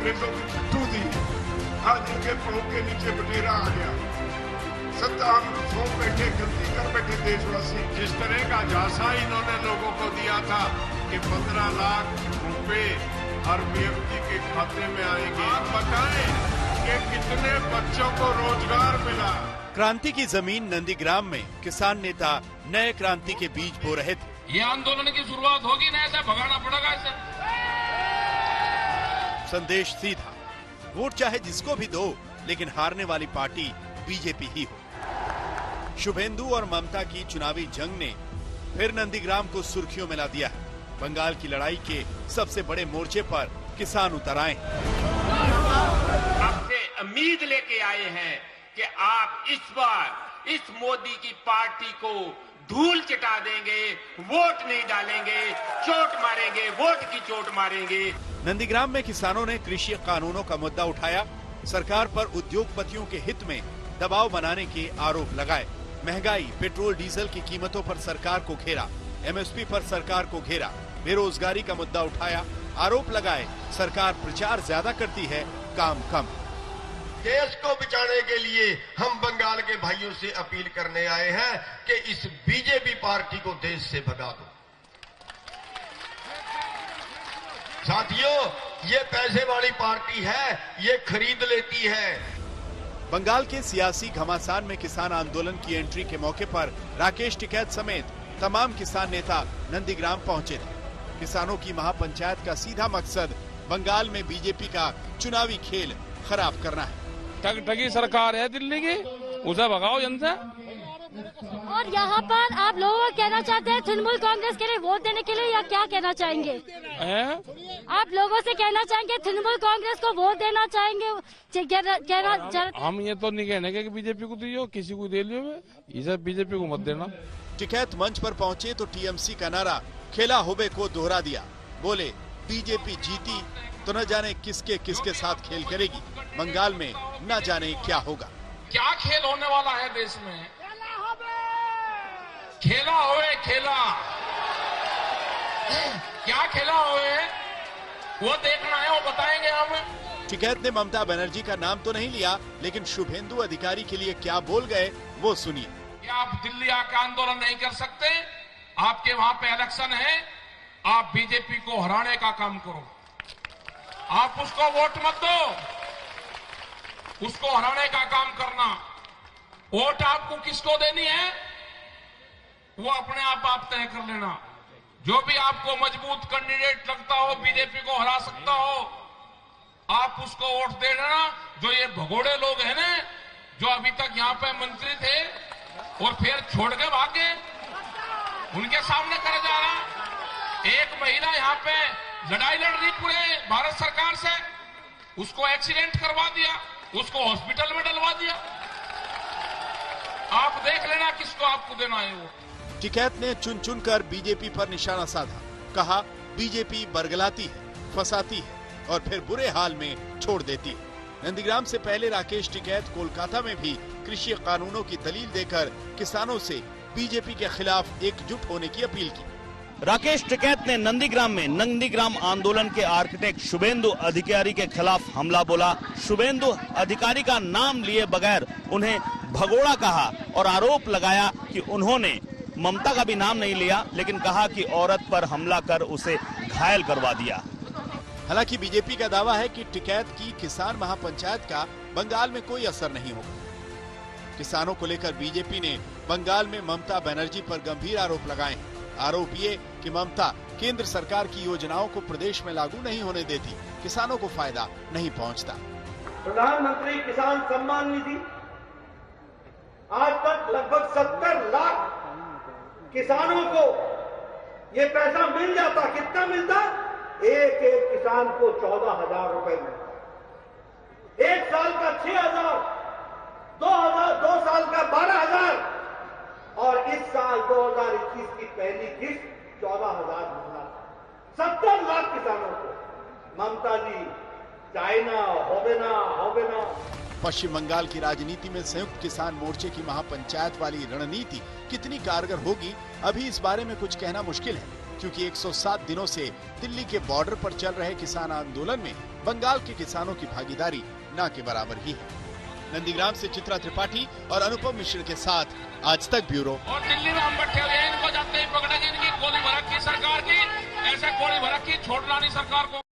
अंग्रेजों की पिट्ठू दी, आज इनके पांव के नीचे बटेरा आ गया। सत्ता हम सौंप बैठे, गलती कर बैठे देशवासी। जिस तरह का झांसा इन्होंने लोगों को दिया था कि 15 लाख रुपए हर व्यक्ति के खाते में आएंगे, आप बताएं कि कितने बच्चों को रोजगार मिला। क्रांति की जमीन नंदीग्राम में किसान नेता नए क्रांति के बीज बो रहे थे। ये आंदोलन की शुरुआत होगी ना, ऐसा भगाना पड़ेगा इसे। संदेश सीधा, वोट चाहे जिसको भी दो, लेकिन हारने वाली पार्टी बीजेपी ही हो। शुभेंदु और ममता की चुनावी जंग ने फिर नंदीग्राम को सुर्खियों में ला दिया है। बंगाल की लड़ाई के सबसे बड़े मोर्चे पर किसान उतर आए। आपसे उम्मीद लेके आए हैं कि आप इस बार इस मोदी की पार्टी को धूल चटा देंगे, वोट नहीं डालेंगे, चोट मारेंगे, वोट की चोट मारेंगे। नंदीग्राम में किसानों ने कृषि कानूनों का मुद्दा उठाया, सरकार पर उद्योगपतियों के हित में दबाव बनाने के आरोप लगाए। महंगाई, पेट्रोल डीजल की कीमतों पर सरकार को घेरा, एमएसपी पर सरकार को घेरा, बेरोजगारी का मुद्दा उठाया, आरोप लगाए सरकार प्रचार ज्यादा करती है, काम कम। देश को बचाने के लिए हम बंगाल के भाइयों से अपील करने आए हैं कि इस बीजेपी पार्टी को देश से भगा दो। साथियों, ये पैसे वाली पार्टी है, ये खरीद लेती है। बंगाल के सियासी घमासान में किसान आंदोलन की एंट्री के मौके पर राकेश टिकैत समेत तमाम किसान नेता नंदीग्राम पहुंचे थे। किसानों की महापंचायत का सीधा मकसद बंगाल में बीजेपी का चुनावी खेल खराब करना है। ठगी सरकार है दिल्ली की, उसे भगाओ जनता। और यहाँ पर आप लोगों को कहना चाहते हैं तृणमूल कांग्रेस के लिए वोट देने के लिए, या क्या कहना चाहेंगे? आप लोगों से कहना चाहेंगे तृणमूल कांग्रेस को वोट देना चाहेंगे? हम ये तो नहीं कहने कि बीजेपी को दियो, किसी को दे लियो, इसे बीजेपी को मत देना। टिकैत मंच पर पहुंचे तो टीएमसी का नारा खेला होबे को दोहरा दिया। बोले बीजेपी जीती तो न जाने किसके किसके साथ खेल करेगी, बंगाल में न जाने क्या होगा। क्या खेल होने वाला है देश में? खेला होए खेला, क्या खेला होए वो देखना है, वो बताएंगे हम। टिकैत ने ममता बनर्जी का नाम तो नहीं लिया, लेकिन शुभेंदु अधिकारी के लिए क्या बोल गए वो सुनिए। आप दिल्ली आके आंदोलन नहीं कर सकते, आपके वहां पे इलेक्शन है, आप बीजेपी को हराने का काम करो, आप उसको वोट मत दो, उसको हराने का काम करना। वोट आपको किसको देनी है वो अपने आप तय कर लेना। जो भी आपको मजबूत कैंडिडेट लगता हो, बीजेपी को हरा सकता हो, आप उसको वोट दे देना। जो ये भगोड़े लोग हैं ना, जो अभी तक यहाँ पे मंत्री थे और फिर छोड़ के भागे, उनके सामने करे जा रहा। एक महिला यहाँ पे लड़ाई लड़ रही पूरे भारत सरकार से, उसको एक्सीडेंट करवा दिया, उसको हॉस्पिटल में डलवा दिया। आप देख लेना किसको आपको देना है वो। टिकैत ने चुन चुन कर बीजेपी पर निशाना साधा, कहा बीजेपी बरगलाती है, फंसाती है और फिर बुरे हाल में छोड़ देती है। नंदीग्राम से पहले राकेश टिकैत कोलकाता में भी कृषि कानूनों की दलील देकर किसानों से बीजेपी के खिलाफ एकजुट होने की अपील की। राकेश टिकैत ने नंदीग्राम में नंदीग्राम आंदोलन के आर्किटेक्ट शुभेंदु अधिकारी के खिलाफ हमला बोला। शुभेंदु अधिकारी का नाम लिए बगैर उन्हें भगोड़ा कहा और आरोप लगाया कि उन्होंने ममता का भी नाम नहीं लिया, लेकिन कहा कि औरत पर हमला कर उसे घायल करवा दिया। हालांकि बीजेपी का दावा है कि टिकैत की किसान महापंचायत का बंगाल में कोई असर नहीं होगा। किसानों को लेकर बीजेपी ने बंगाल में ममता बनर्जी पर गंभीर आरोप लगाए हैं। आरोप ये कि ममता केंद्र सरकार की योजनाओं को प्रदेश में लागू नहीं होने देती, किसानों को फायदा नहीं पहुंचता। प्रधानमंत्री किसान सम्मान निधि आज तक लगभग 70 लाख किसानों को ये पैसा मिल जाता। कितना मिलता? एक एक किसान को 14,000 रुपए मिलता। एक साल का 6,000, 2 साल का 12,000 और इस साल 2021 की पहली किस्त 14,000 मिला। 70 लाख किसानों को। ममता जी चाइना होवे ना। पश्चिम बंगाल की राजनीति में संयुक्त किसान मोर्चे की महापंचायत वाली रणनीति कितनी कारगर होगी, अभी इस बारे में कुछ कहना मुश्किल है। क्योंकि 107 दिनों से दिल्ली के बॉर्डर पर चल रहे किसान आंदोलन में बंगाल के किसानों की भागीदारी न के बराबर ही है। नंदीग्राम से चित्रा त्रिपाठी और अनुपम मिश्र के साथ आज तक ब्यूरो। और दिल्ली में हम बैठे हुए हैं, इनको जाते ही पकड़ेंगे, इनकी गोली भड़क की सरकार की, ऐसे गोली भड़क की छोड़ना नहीं सरकार को।